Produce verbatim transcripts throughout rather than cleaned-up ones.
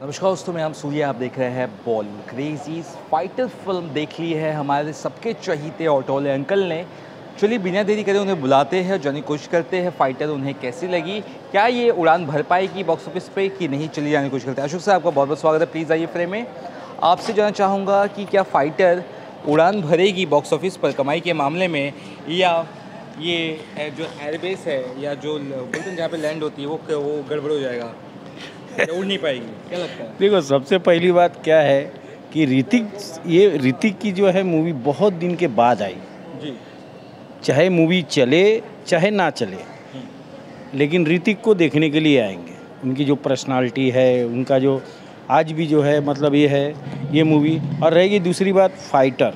नमस्कार दोस्तों, मैं हम सूर्य, आप देख रहे हैं बॉलीवुड क्रेजीज। फाइटर फिल्म देख ली है हमारे सबके चहीते ऑटोले अंकल ने। चलिए बिना देरी करे उन्हें बुलाते हैं, जानने की कोशिश करते हैं फाइटर उन्हें कैसी लगी, क्या ये उड़ान भर पाएगी बॉक्स ऑफिस पे कि नहीं। चलिए जाने की कोशिश करते हैं। अशोक सर, आपका बहुत बहुत स्वागत है, प्लीज़ आइए फ्रेम में। आपसे जानना चाहूँगा कि क्या फाइटर उड़ान भरेगी बॉक्स ऑफिस पर कमाई के मामले में, या ये जो एयरबेस है या जो बोलते हैं जहाँ पे लैंड होती है वो वो गड़बड़ हो जाएगा, उड़ नहीं पाएगी, क्या लगता है? देखो, सबसे पहली बात क्या है कि ऋतिक ये ऋतिक की जो है मूवी बहुत दिन के बाद आई जी। चाहे मूवी चले चाहे ना चले, लेकिन ऋतिक को देखने के लिए आएंगे। उनकी जो पर्सनालिटी है, उनका जो आज भी जो है मतलब ये है ये मूवी। और रहेगी दूसरी बात, फाइटर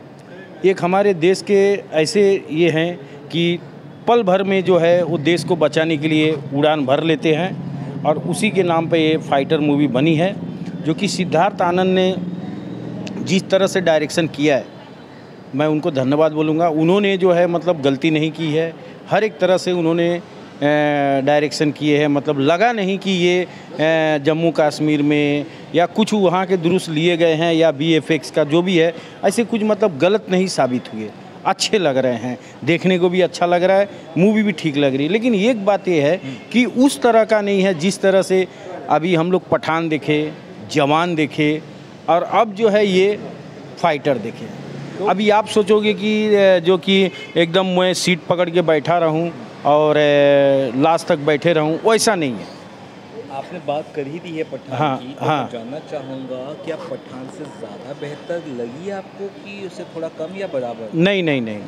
एक हमारे देश के ऐसे ये हैं कि पल भर में जो है वो देश को बचाने के लिए उड़ान भर लेते हैं, और उसी के नाम पे ये फाइटर मूवी बनी है, जो कि सिद्धार्थ आनंद ने जिस तरह से डायरेक्शन किया है, मैं उनको धन्यवाद बोलूँगा। उन्होंने जो है मतलब गलती नहीं की है, हर एक तरह से उन्होंने डायरेक्शन किए हैं। मतलब लगा नहीं कि ये जम्मू कश्मीर में या कुछ वहाँ के दुरुस्त लिए गए हैं या बी एफ एक्स का जो भी है, ऐसे कुछ मतलब गलत नहीं साबित हुए, अच्छे लग रहे हैं, देखने को भी अच्छा लग रहा है, मूवी भी ठीक लग रही है। लेकिन एक बात ये है कि उस तरह का नहीं है जिस तरह से अभी हम लोग पठान देखे, जवान देखे, और अब जो है ये फाइटर देखे। तो अभी आप सोचोगे कि जो कि एकदम मैं सीट पकड़ के बैठा रहूं और लास्ट तक बैठे रहूं, वैसा नहीं है। आपने बात कर ही दी है पठान हाँ, की, तो हाँ। मैं जानना चाहूँगा क्या पठान से ज़्यादा बेहतर लगी आपको कि उससे थोड़ा कम या बराबर? नहीं नहीं नहीं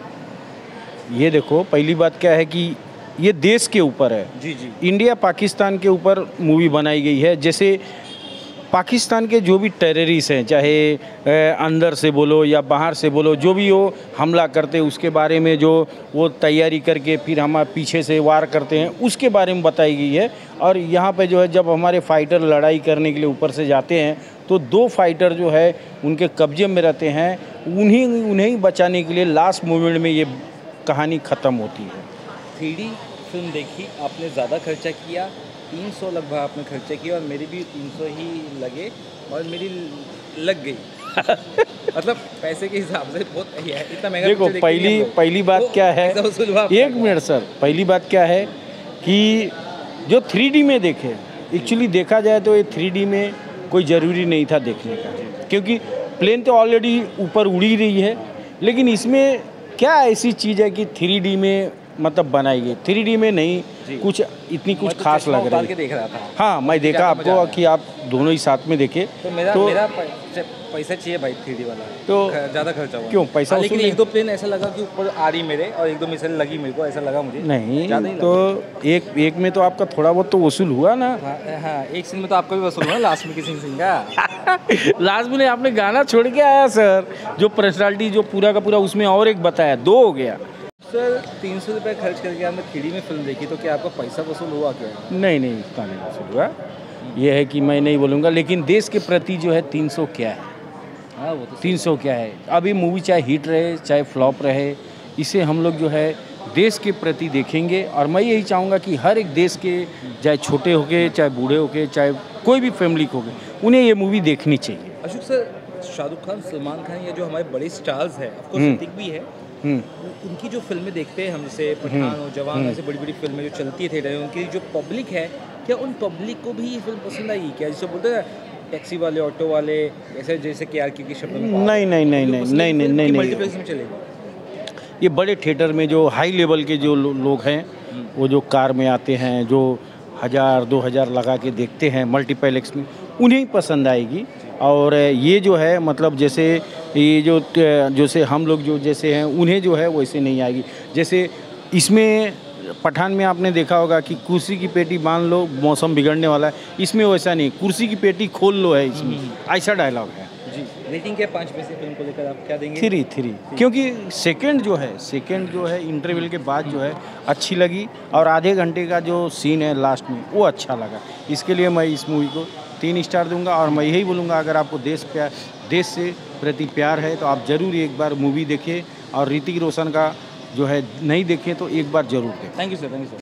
नहीं ये देखो, पहली बात क्या है कि ये देश के ऊपर है। जी जी। इंडिया पाकिस्तान के ऊपर मूवी बनाई गई है। जैसे पाकिस्तान के जो भी टेररिस्ट हैं, चाहे अंदर से बोलो या बाहर से बोलो, जो भी वो हमला करते हैं उसके बारे में जो वो तैयारी करके फिर हम पीछे से वार करते हैं, उसके बारे में बताई गई है। और यहाँ पे जो है जब हमारे फाइटर लड़ाई करने के लिए ऊपर से जाते हैं तो दो फाइटर जो है उनके कब्जे में रहते हैं, उन्हीं उन्हें बचाने के लिए लास्ट मोमेंट में ये कहानी ख़त्म होती है। थ्री डी फिल्म देखी आपने, ज़्यादा खर्चा किया, तीन सौ लगभग आपने खर्चा किया, और मेरी भी तीन सौ ही लगे और मेरी लग गई मतलब पैसे के हिसाब से बहुत है, इतना महंगा। देखो, पहली पहली बात तो क्या है, एक मिनट सर, पहली बात क्या है कि जो थ्री डी में देखे, एक्चुअली देखा जाए तो ये थ्री डी में कोई ज़रूरी नहीं था देखने का, क्योंकि प्लेन तो ऑलरेडी ऊपर उड़ ही रही है। लेकिन इसमें क्या ऐसी चीज़ है कि थ्री डी में मतलब बनाई गई, थ्री डी में नहीं कुछ इतनी कुछ तो खास लग रही है। देख रहा था। हाँ, मैं देखा आपको कि आप दोनों ही साथ में देखे। तो मेरा तो मेरा पैसा चाहिए भाई, थ्री डी वाला तो ज़्यादा खर्चा हुआ। क्यों पैसा? लेकिन एक दो प्लेन ऐसा लगा कि ऊपर आ रही मेरे, और एक दो मिसाइल लगी मेरे को, ऐसा लगा मुझे। नहीं तो एक एक में तो आपका थोड़ा बहुत तो वसूल हुआ ना। हाँ, हाँ, एक सीन में तो आपका भी वसूल हुआ लास्ट में, किसी सीन का लास्ट में आपने गाना छोड़ के आया सर, जो पर्सनालिटी जो पूरा का पूरा उसमें और एक बताया, दो हो गया सर। तीन सौ रुपये खर्च करके आपने थ्री डी में फिल्म देखी, तो क्या आपका पैसा वसूल हुआ क्या? नहीं नहीं, इतना नहीं वसूल हुआ। ये है कि मैं नहीं बोलूँगा, लेकिन देश के प्रति जो है तीन सौ क्या है। हाँ, वो तो तीन सौ क्या है। अभी मूवी चाहे हिट रहे चाहे फ्लॉप रहे, इसे हम लोग जो है देश के प्रति देखेंगे। और मैं यही चाहूँगा कि हर एक देश के, चाहे छोटे हो के चाहे बूढ़े हो के चाहे कोई भी फैमिली हो गए, उन्हें ये मूवी देखनी चाहिए। अशोक सर, शाहरुख खान, सलमान खान, या जो हमारे बड़े स्टार्स हैं, ऑफकोर्स ऋतिक भी है, उनकी जो फिल्में देखते हैं हम, जैसे पठान और जवान, ऐसे बड़ी बड़ी फिल्में जो चलती है थिएटर में, उनकी जो पब्लिक है, क्या उन पब्लिक को भी ये फिल्म पसंद आएगी क्या? जैसे बोलते हैं टैक्सी वाले, ऑटो वाले, ऐसे जैसे के आर के शब्द में। नहीं नहीं नहीं नहीं नहीं नहीं नहीं मल्टीप्लेक्स में चलेगा। ये बड़े थिएटर में जो हाई लेवल के जो लोग हैं, वो जो कार में आते हैं, जो हज़ार दो हज़ार लगा के देखते हैं मल्टीप्लेक्स में, उन्हें ही पसंद आएगी। और ये जो है मतलब जैसे ये जो जैसे हम लोग जो जैसे हैं उन्हें जो है वैसे नहीं आएगी। जैसे इसमें पठान में आपने देखा होगा कि कुर्सी की पेटी बांध लो, मौसम बिगड़ने वाला है, इसमें वैसा नहीं, कुर्सी की पेटी खोल लो है इसमें, ऐसा डायलॉग है जी। रेटिंग क्या पाँच में से फिल्म को लेकर आप क्या देंगे? थ्री थ्री क्योंकि सेकंड जो है सेकंड जो है इंटरवल के बाद जो है अच्छी लगी, और आधे घंटे का जो सीन है लास्ट में वो अच्छा लगा। इसके लिए मैं इस मूवी को तीन स्टार दूंगा। और मैं यही बोलूँगा, अगर आपको देश प्यार देश से प्रति प्यार है तो आप ज़रूर एक बार मूवी देखें, और ऋतिक रोशन का जो है नहीं देखें तो एक बार ज़रूर देखें। Thank you sir, thank you sir.